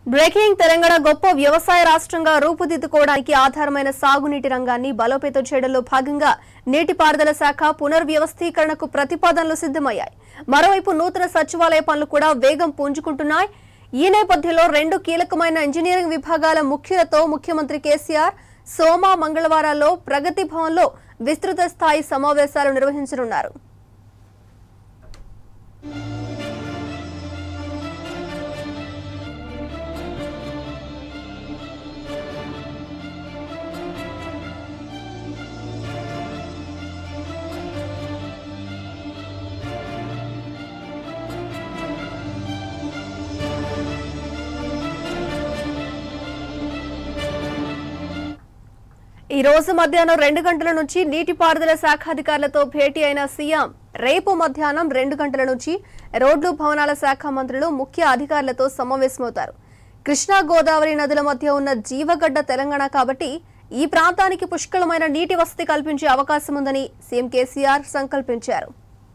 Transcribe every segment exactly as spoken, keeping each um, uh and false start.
Breaking Telangana గొప్ప వ్యవసాయ రాష్ట్రంగా రూపుదిద్దుకోవడానికి ఆధారమైన సాగునీటి రంగాన్ని బలోపేతం చేయడంలో భాగంగా నీటిపారుదల శాఖ పునర్వ్యవస్థీకరణకు ప్రతిపాదనలు సిద్ధమయ్యాయి. మరోవైపు నూతన సచివాలయ పనులు కూడా వేగం పుంజుకుంటున్నాయి. ఈ నేపథ్యంలో రెండు కీలకమైన ఇంజనీరింగ్ విభాగాల ముఖ్యులతో ముఖ్యమంత్రి కేసీఆర్ సోమ మంగళవారాల్లో ప్రగతి భవన్లో విస్తృత స్థాయి సమావేశాలు నిర్వహించనున్నారు. ఈ రోజు మధ్యాహ్నం రెండు గంటల నుంచి నీటిపారుదల శాఖ అధికారులతో భేటీ అయిన సీఎం రేపు మధ్యాహ్నం రెండు గంటల నుంచి రోడ్లు భవనాల శాఖ మంత్రులు ముఖ్య అధికారులతో సమావేశమవుతారు. కృష్ణా గోదావరి నదుల మధ్య ఉన్న జీవగడ్డ తెలంగాణ కాబట్టి ఈ ప్రాంతానికి పుష్కలమైన నీటి వసతి కల్పించే అవకాశం ఉందని సీఎం కేసీఆర్ సంకల్పించారు.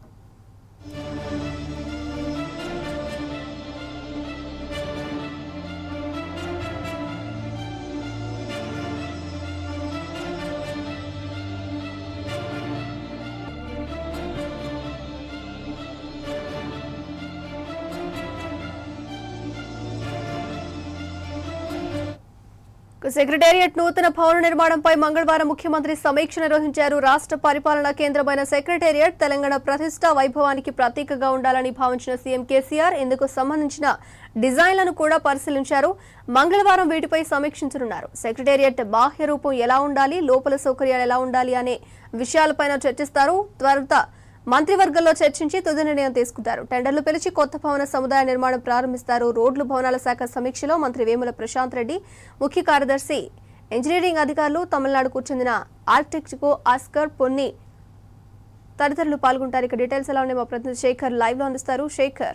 సెక్రటేరియట్ నూతన భవన నిర్మాణంపై మంగళవారం ముఖ్యమంత్రి సమీక్ష నిర్వహించారు. రాష్ట్ర పరిపాలనా కేంద్రమైన సెక్రటేరియట్ తెలంగాణ ప్రతిష్ట వైభవానికి ప్రతీకగా ఉండాలని భావించిన సీఎం కేసీఆర్ ఇందుకు సంబంధించిన డిజైన్లను కూడా పరిశీలించారు. మంగళవారం వీటిపై సమీక్షించనున్నారు. సెక్రటేరియట్ బాహ్య రూపం ఎలా ఉండాలి, లోపల సౌకర్యాలు ఎలా ఉండాలి అనే విషయాలపైన చర్చిస్తారు. త్వరత మంత్రివర్గంలో చర్చించి తుది నిర్ణయం తీసుకుంటారు. టెండర్లు పిలిచి కొత్త భవన సముదాయ నిర్మాణం ప్రారంభిస్తారు. రోడ్లు భవనాల శాఖ సమీక్షలో మంత్రి వేముల ప్రశాంత్ రెడ్డి, ముఖ్య కార్యదర్శి, ఇంజనీరింగ్ అధికారులు, తమిళనాడుకు చెందిన ఆర్కిటెక్ట్ ఆస్కర్ పొన్ని తదితరులు పాల్గొంటారు. ఇక డీటెయిల్స్ ఎలా ఉన్నాయి మా ప్రతినిధి శేఖర్ లైవ్ లో అందిస్తారు. శేఖర్,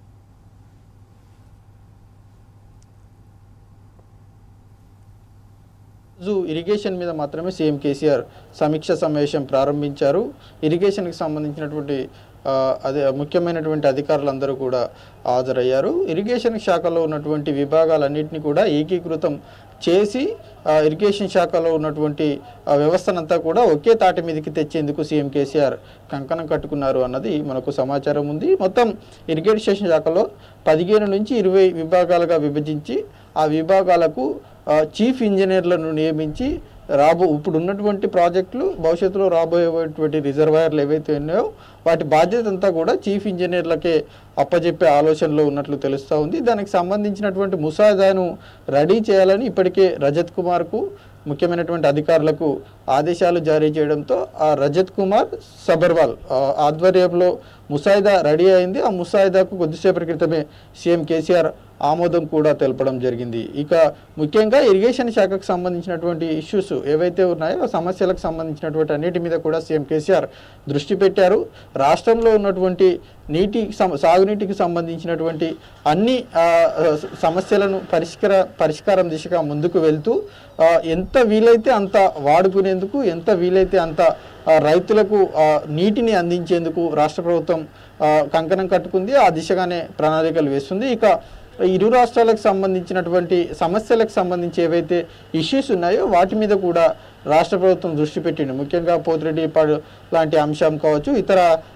ఇరిగేషన్ మీద మాత్రమే సీఎం కేసీఆర్ సమీక్ష సమావేశం ప్రారంభించారు. ఇరిగేషన్కి సంబంధించినటువంటి అదే ముఖ్యమైనటువంటి అధికారులందరూ కూడా హాజరయ్యారు. ఇరిగేషన్ శాఖలో ఉన్నటువంటి విభాగాలన్నింటినీ కూడా ఏకీకృతం చేసి ఇరిగేషన్ శాఖలో ఉన్నటువంటి వ్యవస్థనంతా కూడా ఒకే తాటి మీదకి తెచ్చేందుకు సీఎం కేసీఆర్ కంకణం కట్టుకున్నారు అన్నది మనకు సమాచారం ఉంది. మొత్తం ఇరిగేషన్ శాఖలో పదిహేను నుంచి ఇరవై విభాగాలుగా విభజించి ఆ విభాగాలకు చీఫ్ ఇంజనీర్లను నియమించి రాబో ఇప్పుడు ఉన్నటువంటి ప్రాజెక్టులు భవిష్యత్తులో రాబోయేటువంటి రిజర్వాయర్లు ఏవైతే ఉన్నాయో వాటి బాధ్యత అంతా కూడా చీఫ్ ఇంజనీర్లకే అప్పచెప్పే ఆలోచనలో ఉన్నట్లు తెలుస్తూ ఉంది. దానికి సంబంధించినటువంటి ముసాయిదాను రెడీ చేయాలని ఇప్పటికే రజత్ కుమార్కు ముఖ్యమైనటువంటి అధికారులకు ఆదేశాలు జారీ చేయడంతో ఆ రజత్ కుమార్ సబర్వాల్ ఆధ్వర్యంలో ముసాయిదా రెడీ అయింది. ఆ ముసాయిదాకు కొద్దిసేపటి క్రితమే సీఎం కేసీఆర్ ఆమోదం కూడా తెలపడం జరిగింది. ఇక ముఖ్యంగా ఇరిగేషన్ శాఖకు సంబంధించినటువంటి ఇష్యూస్ ఏవైతే ఉన్నాయో ఆ సమస్యలకు సంబంధించినటువంటి అన్నిటి మీద కూడా సీఎం కేసీఆర్ దృష్టి పెట్టారు. రాష్ట్రంలో ఉన్నటువంటి నీటి సాగునీటికి సంబంధించినటువంటి అన్ని సమస్యలను పరిష్కార పరిష్కారం దిశగా ముందుకు వెళ్తూ ఎంత వీలైతే అంత వాడుకునేందుకు, ఎంత వీలైతే అంత రైతులకు నీటిని అందించేందుకు రాష్ట్ర ప్రభుత్వం కంకణం కట్టుకుంది. ఆ దిశగానే ప్రణాళికలు వేస్తుంది. ఇక ఇరు రాష్ట్రాలకు సంబంధించినటువంటి సమస్యలకు సంబంధించి ఏవైతే ఇష్యూస్ ఉన్నాయో వాటి మీద కూడా రాష్ట్ర ప్రభుత్వం దృష్టి పెట్టింది. ముఖ్యంగా పోతిరెడ్డిపాడు లాంటి అంశం కావచ్చు, ఇతర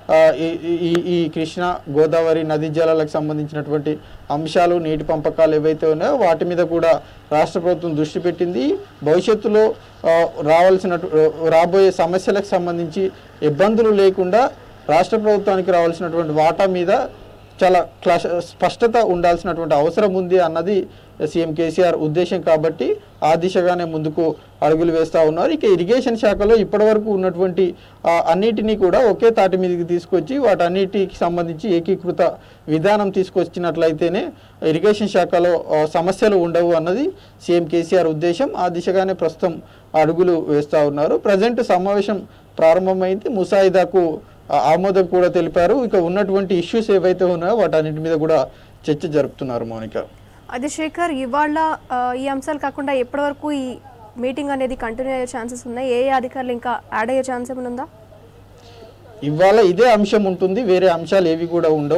ఈ ఈ కృష్ణా గోదావరి నదీ జలాలకు సంబంధించినటువంటి అంశాలు, నీటి పంపకాలు ఏవైతే ఉన్నాయో వాటి మీద కూడా రాష్ట్ర ప్రభుత్వం దృష్టి పెట్టింది. భవిష్యత్తులో రావాల్సిన రాబోయే సమస్యలకు సంబంధించి ఇబ్బందులు లేకుండా రాష్ట్ర ప్రభుత్వానికి రావాల్సినటువంటి వాటా మీద చాలా క్లాష్ స్పష్టత ఉండాల్సినటువంటి అవసరం ఉంది అన్నది సీఎం కేసీఆర్ ఉద్దేశం కాబట్టి ఆ దిశగానే ముందుకు అడుగులు వేస్తూ ఉన్నారు. ఇక ఇరిగేషన్ శాఖలో ఇప్పటివరకు ఉన్నటువంటి అన్నిటినీ కూడా ఒకే తాటి మీదకి తీసుకొచ్చి వాటన్నిటికి సంబంధించి ఏకీకృత విధానం తీసుకొచ్చినట్లయితేనే ఇరిగేషన్ శాఖలో సమస్యలు ఉండవు అన్నది సీఎం కేసీఆర్ ఉద్దేశం. ఆ దిశగానే ప్రస్తుతం అడుగులు వేస్తూ ఉన్నారు. ప్రజెంట్ సమావేశం ప్రారంభమైంది. ముసాయిదాకు ఆమోదం కూడా తెలిపారు. ఇక ఉన్నటువంటి ఇష్యూస్ ఏవైతే ఉన్నాయో వాటన్నిటి మీద కూడా చర్చ జరుపుతున్నారు. మౌనిక, అది శేఖర్, ఇవాళ ఈ అంశాలు కాకుండా ఎప్పటి వరకు ఈ మీటింగ్ అనేది కంటిన్యూ అయ్యే ఛాన్సెస్ ఉన్నాయి? ఏ ఏ అధికారులు ఇంకా యాడ్ అయ్యే ఛాన్స్ ఏమైనా ఉందా? ఇవాళ ఇదే అంశం ఉంటుంది, వేరే అంశాలు ఏవి కూడా ఉండవు.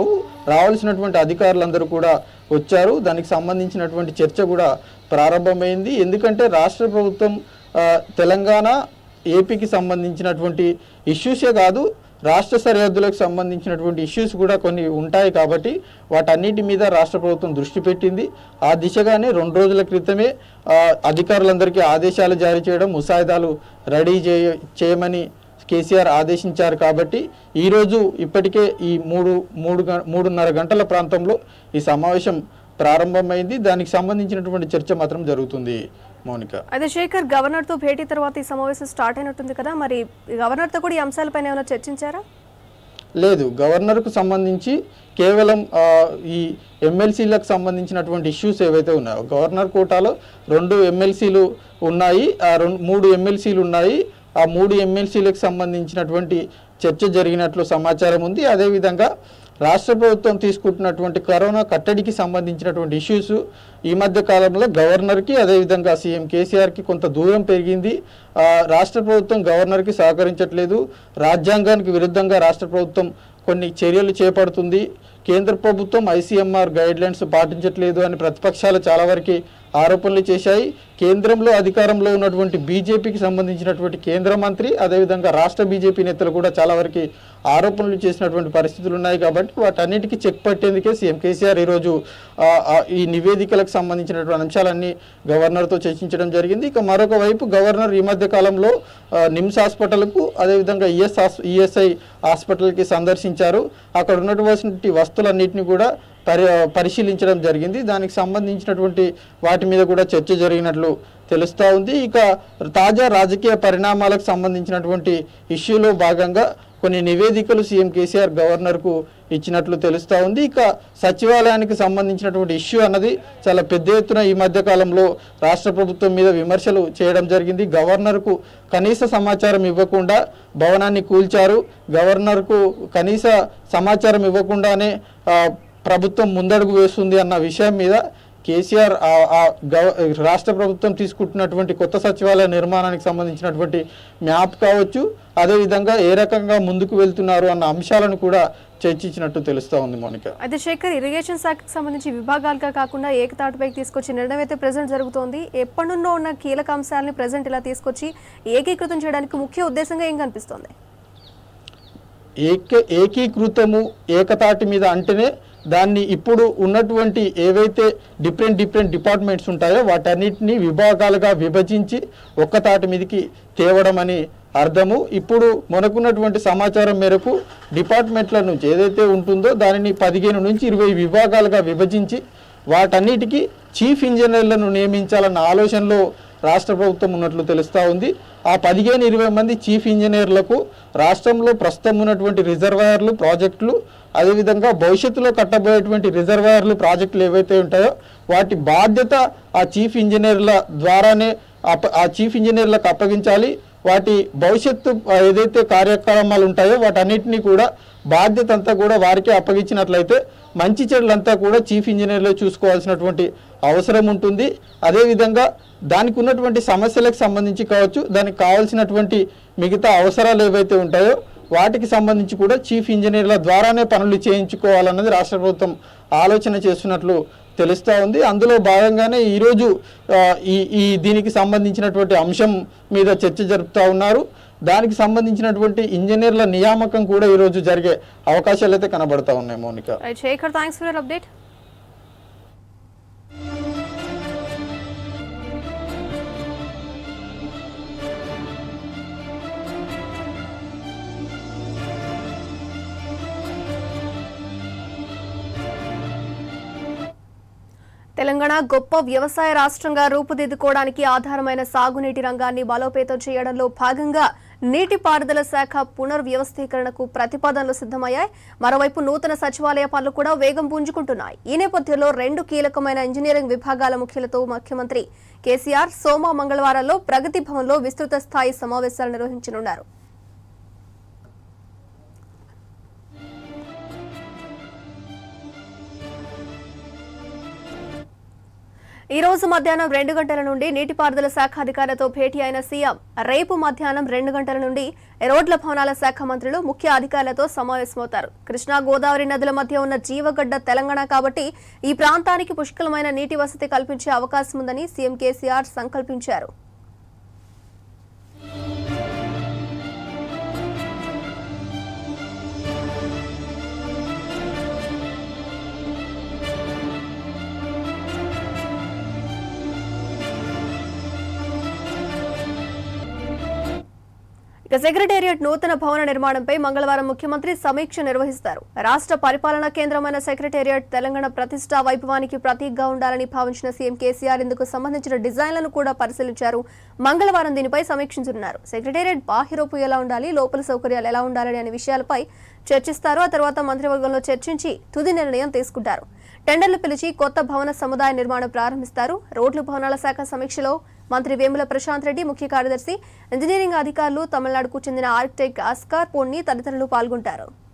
రావాల్సినటువంటి అధికారులందరూ కూడా వచ్చారు. దానికి సంబంధించినటువంటి చర్చ కూడా ప్రారంభమైంది. ఎందుకంటే రాష్ట్ర ప్రభుత్వం తెలంగాణ ఏపీకి సంబంధించినటువంటి ఇష్యూసే కాదు, రాష్ట్ర సరిహద్దులకు సంబంధించినటువంటి ఇష్యూస్ కూడా కొన్ని ఉంటాయి కాబట్టి వాటన్నిటి మీద రాష్ట్ర ప్రభుత్వం దృష్టి పెట్టింది. ఆ దిశగానే రెండు రోజుల క్రితమే అధికారులందరికీ ఆదేశాలు జారీ చేయడం, ముసాయిదాలు రెడీ చేయ చేయమని కేసీఆర్ ఆదేశించారు. కాబట్టి ఈరోజు ఇప్పటికే ఈ మూడు మూడు మూడున్నర గంటల ప్రాంతంలో ఈ సమావేశం ప్రారంభమైంది. దానికి సంబంధించినటువంటి చర్చ మాత్రం జరుగుతుంది. మౌనిక, అదే శేఖర్, గవర్నర్ తో భేటీ తర్వాత ఈ సమావేశం స్టార్ట్ అయినట్టుంది కదా, మరి గవర్నర్ తో కూడా ఈ అంశాలపైన ఏమైనా చర్చించారా? లేదు, గవర్నర్కు సంబంధించి కేవలం ఈ ఎమ్మెల్సీలకు సంబంధించినటువంటి ఇష్యూస్ ఏవైతే ఉన్నాయో, గవర్నర్ కోటాలో రెండు ఎమ్మెల్సీలు ఉన్నాయి, ఆ రెండు మూడు ఎమ్మెల్సీలు ఉన్నాయి. ఆ మూడు ఎమ్మెల్సీలకు సంబంధించినటువంటి చర్చ జరిగినట్లు సమాచారం ఉంది. అదేవిధంగా రాష్ట్ర ప్రభుత్వం తీసుకుంటున్నటువంటి కరోనా కట్టడికి సంబంధించినటువంటి ఇష్యూస్ ఈ మధ్య కాలంలో గవర్నర్కి అదేవిధంగా సీఎం కేసీఆర్కి కొంత దూరం పెరిగింది. రాష్ట్ర ప్రభుత్వం గవర్నర్కి సహకరించట్లేదు, రాజ్యాంగానికి విరుద్ధంగా రాష్ట్ర ప్రభుత్వం కొన్ని చర్యలు చేపడుతుంది, కేంద్ర ప్రభుత్వం ఐసీఎంఆర్ గైడ్ లైన్స్ పాటించట్లేదు అని ప్రతిపక్షాలు చాలా వరకు ఆరోపణలు చేశాయి. కేంద్రంలో అధికారంలో ఉన్నటువంటి బీజేపీకి సంబంధించినటువంటి కేంద్ర మంత్రి అదేవిధంగా రాష్ట్ర బీజేపీ నేతలు కూడా చాలా వరకు ఆరోపణలు చేసినటువంటి పరిస్థితులు ఉన్నాయి. కాబట్టి వాటన్నిటికీ చెక్ పట్టేందుకే సీఎం కేసీఆర్ ఈరోజు ఈ నివేదికలకు సంబంధించినటువంటి అంశాలన్నీ గవర్నర్తో చర్చించడం జరిగింది. ఇక మరొక వైపు గవర్నర్ ఈ మధ్య కాలంలో నిమ్స్ హాస్పిటల్కు అదేవిధంగా ఈఎస్ ఈఎస్ఐ హాస్పిటల్కి సందర్శించారు. అక్కడ ఉన్నటువంటి వస్తువులన్నింటినీ కూడా పరి పరిశీలించడం జరిగింది. దానికి సంబంధించినటువంటి వాటి మీద కూడా చర్చ జరిగినట్లు తెలుస్తూ ఉంది. ఇక తాజా రాజకీయ పరిణామాలకు సంబంధించినటువంటి ఇష్యూలో భాగంగా కొన్ని నివేదికలు సీఎం కేసీఆర్ గవర్నర్కు ఇచ్చినట్లు తెలుస్తూ ఉంది. ఇక సచివాలయానికి సంబంధించినటువంటి ఇష్యూ అన్నది చాలా పెద్ద ఎత్తున ఈ మధ్య కాలంలో రాష్ట్ర ప్రభుత్వం మీద విమర్శలు చేయడం జరిగింది. గవర్నర్కు కనీస సమాచారం ఇవ్వకుండా భవనాన్ని కూల్చారు, గవర్నర్కు కనీస సమాచారం ఇవ్వకుండానే ప్రభుత్వం ముందడుగు వేస్తుంది అన్న విషయం మీద కేసీఆర్ రాష్ట్ర ప్రభుత్వం తీసుకుంటున్నటువంటి కొత్త సచివాలయ నిర్మాణానికి సంబంధించినటువంటి మ్యాప్ కావచ్చు, అదేవిధంగా ఏ రకంగా ముందుకు వెళ్తున్నారు అన్న అంశాలను కూడా చర్చించినట్టు తెలుస్తూ ఉంది. మౌనిక, అయితే శేఖర్, ఇరిగేషన్ శాఖకు సంబంధించి విభాగాలుగా కాకుండా ఏకతాటిపైకి తీసుకొచ్చి నిర్ణయం అయితే ప్రెజెంట్ జరుగుతోంది. ఎప్పటి నుండో ఉన్న కీలక అంశాలని ప్రెజెంట్ ఇలా తీసుకొచ్చి ఏకీకృతం చేయడానికి ముఖ్య ఉద్దేశంగా ఏం కనిపిస్తోంది? ఏక ఏకీకృతము ఏకతాటి మీద అంటేనే దాన్ని ఇప్పుడు ఉన్నటువంటి ఏవైతే డిఫరెంట్ డిఫరెంట్ డిపార్ట్మెంట్స్ ఉంటాయో వాటన్నిటిని విభాగాలుగా విభజించి ఒక్కతాటి మీదకి తేవడం అని అర్థము. ఇప్పుడు మనకున్నటువంటి సమాచారం మేరకు డిపార్ట్మెంట్ల నుంచి ఏదైతే ఉంటుందో దానిని పదిహేను నుంచి ఇరవై విభాగాలుగా విభజించి వాటన్నిటికీ చీఫ్ ఇంజనీర్లను నియమించాలన్న ఆలోచనలో రాష్ట్ర ప్రభుత్వం ఉన్నట్లు తెలుస్తూ ఉంది. ఆ పదిహేను ఇరవై మంది చీఫ్ ఇంజనీర్లకు రాష్ట్రంలో ప్రస్తుతం ఉన్నటువంటి రిజర్వాయర్లు ప్రాజెక్టులు అదేవిధంగా భవిష్యత్తులో కట్టబోయేటువంటి రిజర్వాయర్లు ప్రాజెక్టులు ఏవైతే ఉంటాయో వాటి బాధ్యత ఆ చీఫ్ ఇంజనీర్ల ద్వారానే ఆ చీఫ్ ఇంజనీర్లకు అప్పగించాలి. వాటి భవిష్యత్తు ఏదైతే కార్యక్రమాలు ఉంటాయో వాటన్నిటినీ కూడా బాధ్యత అంతా కూడా వారికే అప్పగించినట్లయితే మంచి చెడులంతా కూడా చీఫ్ ఇంజనీర్లే చూసుకోవాల్సినటువంటి అవసరం ఉంటుంది. అదేవిధంగా దానికి ఉన్నటువంటి సమస్యలకు సంబంధించి కావచ్చు, దానికి కావాల్సినటువంటి మిగతా అవసరాలు ఏవైతే ఉంటాయో వాటికి సంబంధించి కూడా చీఫ్ ఇంజనీర్ల ద్వారానే పనులు చేయించుకోవాలన్నది రాష్ట్ర ప్రభుత్వం ఆలోచన చేస్తున్నట్లు తెలుస్తూ ఉంది. అందులో భాగంగానే ఈరోజు ఈ ఈ దీనికి సంబంధించినటువంటి అంశం మీద చర్చ జరుపుతూ ఉన్నారు. దానికి సంబంధించినటువంటి ఇంజనీర్ల నియామకం కూడా ఈరోజు జరిగే అవకాశాలు అయితే కనబడతా ఉన్నాయి. Monika, Shekar, thanks for your update. Telangana గొప్ప వ్యవసాయ రాష్ట్రంగా రూపుదిద్దుకోవడానికి ఆధారమైన సాగునీటి రంగాన్ని బలోపేతం చేయడంలో భాగంగా నీటిపారుదల శాఖ పునర్వ్యవస్థీకరణకు ప్రతిపాదనలు సిద్ధమయ్యాయి. మరోవైపు నూతన సచివాలయ పనులు కూడా వేగం పుంజుకుంటున్నాయి. ఈ నేపథ్యంలో రెండు కీలకమైన ఇంజనీరింగ్ విభాగాల ముఖ్యులతో ముఖ్యమంత్రి కేసీఆర్ సోమ మంగళవారంలో ప్రగతి భవన్లో విస్తృత స్థాయి సమావేశాలు నిర్వహించనున్నారు. ఈ రోజు మధ్యాహ్నం రెండు గంటల నుండి నీటిపారుదల శాఖ అధికారులతో భేటీ అయిన సీఎం రేపు మధ్యాహ్నం రెండు గంటల నుండి రోడ్ల భవనాల శాఖ మంత్రులు ముఖ్య అధికారులతో సమావేశమవుతారు. కృష్ణా గోదావరి నదుల మధ్య ఉన్న జీవగడ్డ తెలంగాణ కాబట్టి ఈ ప్రాంతానికి పుష్కలమైన నీటి వసతి కల్పించే అవకాశం ఉందని సీఎం కేసీఆర్ సంకల్పించారు. ఇక సెక్రటేరియట్ నూతన భవన నిర్మాణంపై మంగళవారం ముఖ్యమంత్రి సమీక్ష నిర్వహిస్తారు. రాష్ట్ర పరిపాలనా కేంద్రమైన సెక్రటేరియట్ తెలంగాణ ప్రతిష్టా వైభవానికి ప్రతీకగా ఉండాలని భావించిన సీఎం కేసీఆర్ ఇందుకు సంబంధించిన డిజైన్లను కూడా పరిశీలించారు. మంగళవారం దీనిపై సమీక్షించనున్నారు. సెక్రటేరియట్ బాహ్యరూపు ఎలా ఉండాలి, లోపల సౌకర్యాలు ఎలా ఉండాలని అనే విషయాలపై చర్చిస్తారు. ఆ తర్వాత మంత్రివర్గంలో చర్చించి తుది నిర్ణయం తీసుకుంటారు. టెండర్లు పిలిచి కొత్త భవన సముదాయ నిర్మాణం ప్రారంభిస్తారు. రోడ్లు భవనాల శాఖ సమీక్షలో మంత్రి వేముల ప్రశాంత్ రెడ్డి, ముఖ్య కార్యదర్శి, ఇంజనీరింగ్ అధికారులు, తమిళనాడుకు చెందిన ఆర్కిటెక్ట్ ఆస్కార్ పొన్ని తదితరులు పాల్గొంటారు.